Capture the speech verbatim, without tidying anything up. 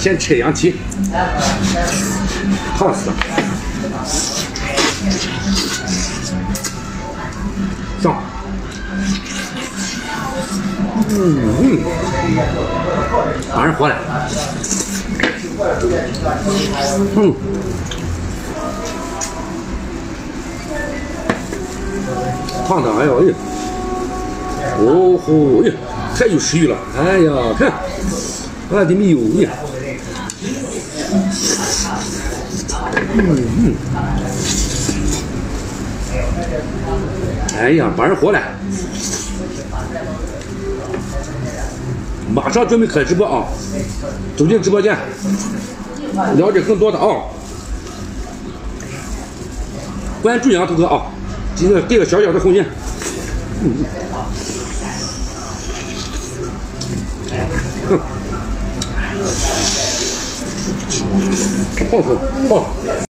先吃羊蹄，烫死了。上。嗯嗯，把人活了。嗯。烫的，哎呦哎，哦吼哎，太有食欲了，哎呀，看，我的没有呀，嗯嗯，哎呀，把人活了，马上准备开直播啊，走进直播间，了解更多的啊，关注杨头哥啊。今天给个小小的红心，嗯，哼，好吃，好。